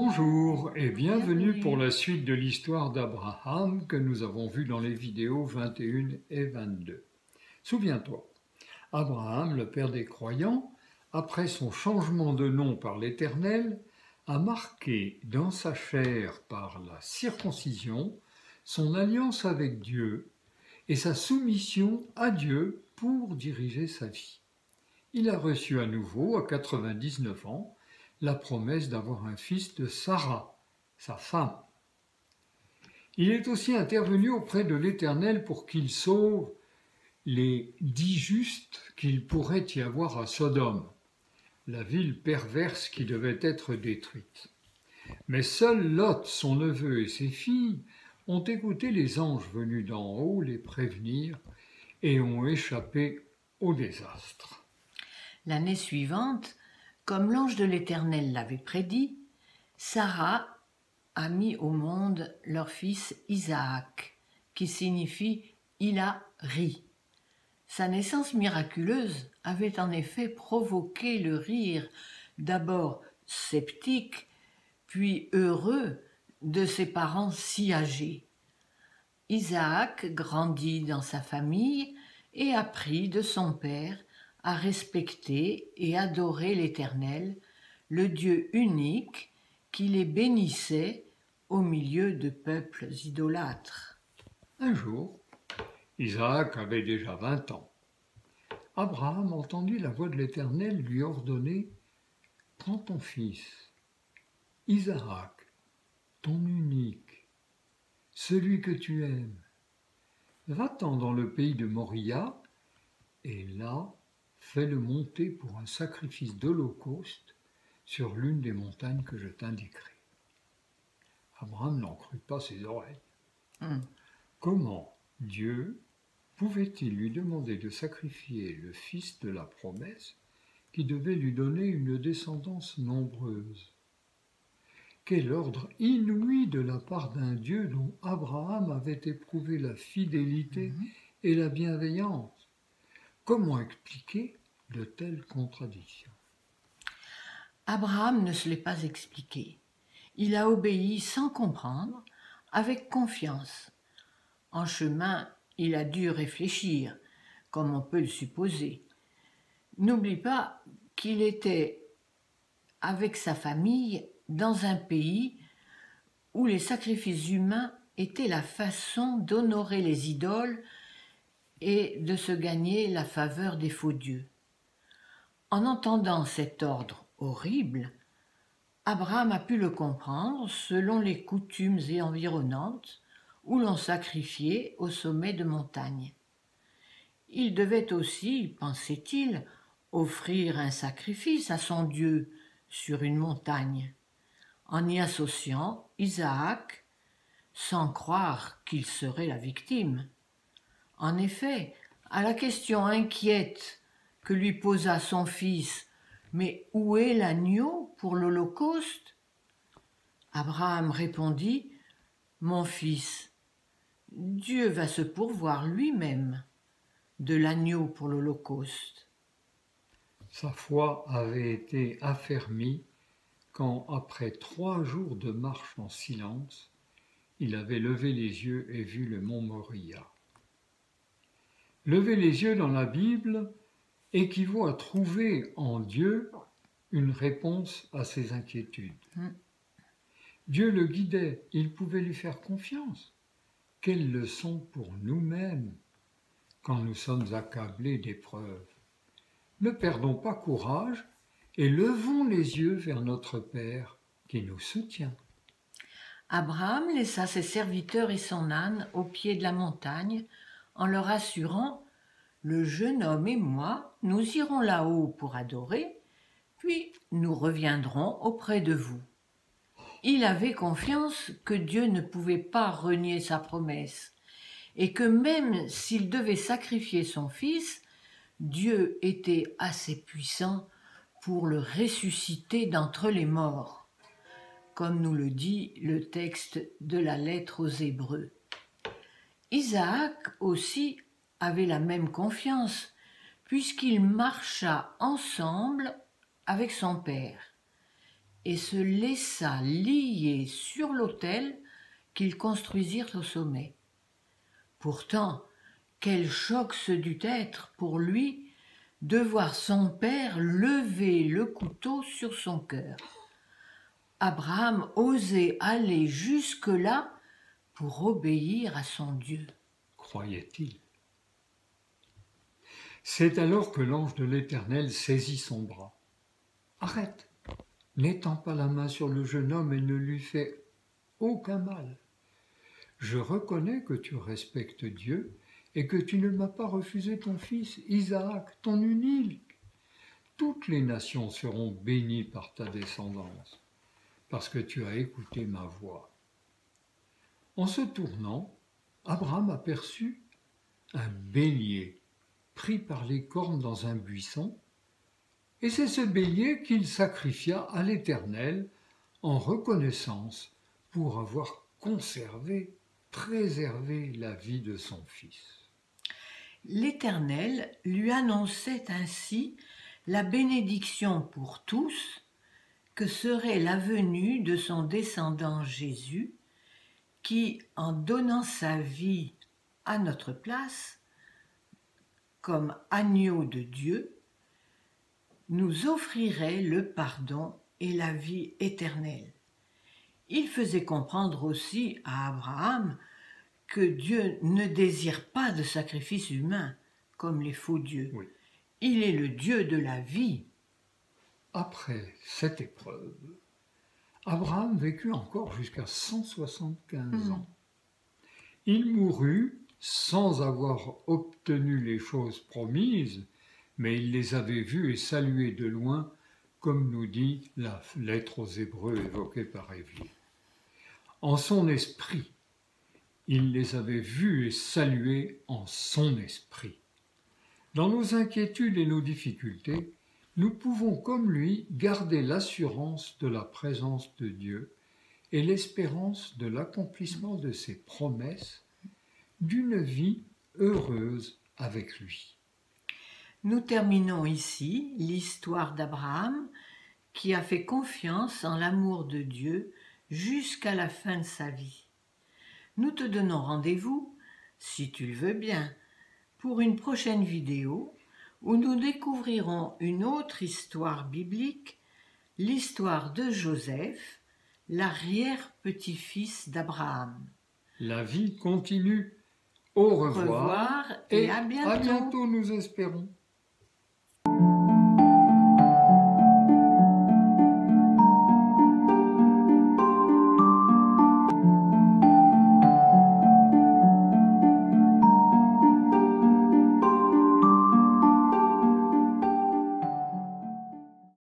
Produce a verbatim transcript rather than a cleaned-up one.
Bonjour et bienvenue Bienvenue. pour la suite de l'histoire d'Abraham que nous avons vue dans les vidéos vingt et un et vingt-deux. Souviens-toi, Abraham, le père des croyants, après son changement de nom par l'Éternel, a marqué dans sa chair par la circoncision son alliance avec Dieu et sa soumission à Dieu pour diriger sa vie. Il a reçu à nouveau, à quatre-vingt-dix-neuf ans, la promesse d'avoir un fils de Sarah, sa femme. Il est aussi intervenu auprès de l'Éternel pour qu'il sauve les dix justes qu'il pourrait y avoir à Sodome, la ville perverse qui devait être détruite. Mais seul Lot, son neveu et ses filles ont écouté les anges venus d'en haut les prévenir et ont échappé au désastre. L'année suivante, comme l'ange de l'Éternel l'avait prédit, Sarah a mis au monde leur fils Isaac, qui signifie « il a ri ». Sa naissance miraculeuse avait en effet provoqué le rire, d'abord sceptique, puis heureux, de ses parents si âgés. Isaac grandit dans sa famille et apprit de son père à respecter et adorer l'Éternel, le Dieu unique qui les bénissait au milieu de peuples idolâtres. Un jour, Isaac avait déjà vingt ans. Abraham entendit la voix de l'Éternel lui ordonner « Prends ton fils, Isaac, ton unique, celui que tu aimes, va-t'en dans le pays de Moria, et là, fais-le monter pour un sacrifice d'holocauste sur l'une des montagnes que je t'indiquerai. » Abraham n'en crut pas ses oreilles. Hum. Comment Dieu pouvait-il lui demander de sacrifier le fils de la promesse qui devait lui donner une descendance nombreuse? Quel ordre inouï de la part d'un Dieu dont Abraham avait éprouvé la fidélité Mhm. et la bienveillance. Comment expliquer de telles contradictions? Abraham ne se l'est pas expliqué. Il a obéi sans comprendre, avec confiance. En chemin, il a dû réfléchir, comme on peut le supposer. N'oublie pas qu'il était avec sa famille dans un pays où les sacrifices humains étaient la façon d'honorer les idoles et de se gagner la faveur des faux dieux. En entendant cet ordre horrible, Abraham a pu le comprendre selon les coutumes environnantes où l'on sacrifiait au sommet de montagnes. Il devait aussi, pensait-il, offrir un sacrifice à son Dieu sur une montagne, en y associant Isaac, sans croire qu'il serait la victime. En effet, à la question inquiète que lui posa son fils « Mais où est l'agneau pour l'Holocauste ?» Abraham répondit « Mon fils, Dieu va se pourvoir lui-même de l'agneau pour l'Holocauste. » Sa foi avait été affermie quand, après trois jours de marche en silence, il avait levé les yeux et vu le mont Moria. Lever les yeux dans la Bible équivaut à trouver en Dieu une réponse à ses inquiétudes. Mm. Dieu le guidait, il pouvait lui faire confiance. Quelle leçon pour nous-mêmes quand nous sommes accablés d'épreuves. Ne perdons pas courage et levons les yeux vers notre Père qui nous soutient. Abraham laissa ses serviteurs et son âne au pied de la montagne en leur assurant « Le jeune homme et moi, nous irons là-haut pour adorer, puis nous reviendrons auprès de vous. » Il avait confiance que Dieu ne pouvait pas renier sa promesse et que même s'il devait sacrifier son fils, Dieu était assez puissant pour le ressusciter d'entre les morts, comme nous le dit le texte de la lettre aux Hébreux. Isaac aussi avait la même confiance, puisqu'il marcha ensemble avec son père. et se laissa lier sur l'autel qu'ils construisirent au sommet. Pourtant, quel choc ce dut être pour lui de voir son père lever le couteau sur son cœur. Abraham osait aller jusque-là pour obéir à son Dieu. Croyait-il. C'est alors que l'ange de l'Éternel saisit son bras. « Arrête, n'étends pas la main sur le jeune homme et ne lui fais aucun mal. Je reconnais que tu respectes Dieu et que tu ne m'as pas refusé ton fils, Isaac, ton unique. Toutes les nations seront bénies par ta descendance, parce que tu as écouté ma voix. » En se tournant, Abraham aperçut un bélier pris par les cornes dans un buisson, et c'est ce bélier qu'il sacrifia à l'Éternel en reconnaissance pour avoir conservé, préservé la vie de son fils. L'Éternel lui annonçait ainsi la bénédiction pour tous que serait la venue de son descendant Jésus, qui, en donnant sa vie à notre place, comme agneau de Dieu, nous offrirait le pardon et la vie éternelle. Il faisait comprendre aussi à Abraham que Dieu ne désire pas de sacrifice humain, comme les faux dieux. Oui. Il est le Dieu de la vie. Après cette épreuve, Abraham vécut encore jusqu'à cent soixante-quinze ans. Il mourut sans avoir obtenu les choses promises, mais il les avait vues et saluées de loin, comme nous dit la lettre aux Hébreux évoquée par Évelyne. En son esprit, il les avait vues et saluées en son esprit. Dans nos inquiétudes et nos difficultés, nous pouvons, comme lui, garder l'assurance de la présence de Dieu et l'espérance de l'accomplissement de ses promesses, d'une vie heureuse avec lui. Nous terminons ici l'histoire d'Abraham qui a fait confiance en l'amour de Dieu jusqu'à la fin de sa vie. Nous te donnons rendez-vous, si tu le veux bien, pour une prochaine vidéo où nous découvrirons une autre histoire biblique, l'histoire de Joseph, l'arrière-petit-fils d'Abraham. La vie continue. Au revoir, Au revoir et, et à bientôt. À bientôt, nous espérons.